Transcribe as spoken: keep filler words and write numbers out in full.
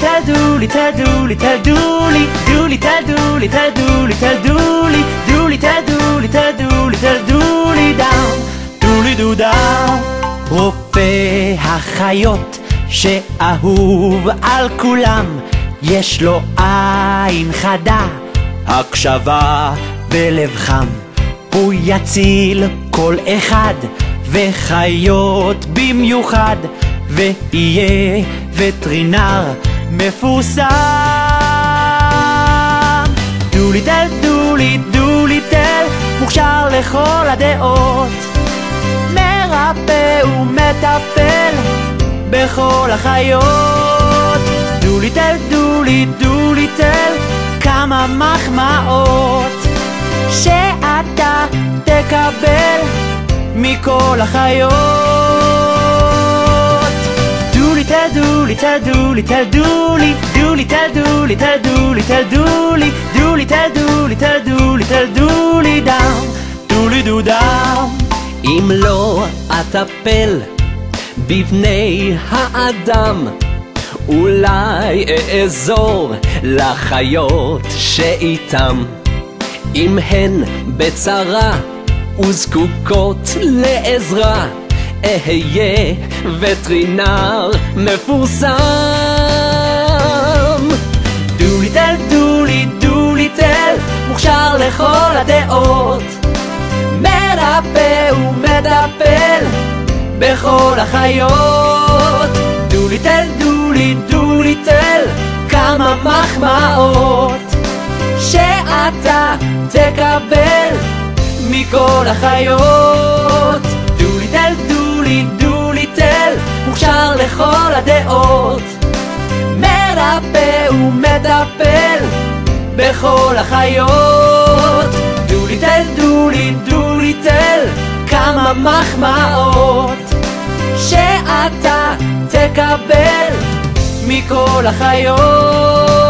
tell Dooley, tell Dooley, tell Dooley, Dooley, tell Dooley, tell Dooley, tell Dooley, Dooley, tell Dooley, tell Dooley, tell Dooley down, Dooley do down. רופא החיות שאהוב על כולם, יש לו עין חדה, הקשבה ולב חם, הוא יציל כל אחד וחיות במיוחד, ויהיה וטרינר מפורסם. דולי טל, דולי, דולי טל, מוכשר לכל הדעות, מרפא ומטפל בכל החיות. דולי טל, דולי, דולי טל, כמה מחמאות שאתה תקבל מכל החיות. דולי טל, דולי טל, דולי טל, דולי, דולי טל, דולי טל, דולי טל, דולי, דולי טל, דולי טל, דולי טל, דולי דאון, דולי דו דאון. אם לא אטפל בבני האדם, אולי אעזור לחיות שאיתם, אם הן בצרה וזקוקות לעזרה, אהיה וטרינר מפורסם. דולי טל, דולי, דולי טל, מוכשר לכל הדעות, מרפא ומטפל בכל החיות. דולי טל, דולי, דולי טל, כמה מחמאות שאתה תקבל מכל החיות. דולי טל, דולי, דולי טל, מוכשר לכל הדעות, מרפא ומטפל בכל החיות. דולי טל, דולי, דולי טל, כמה מחמאות שאתה תקבל מכל החיות.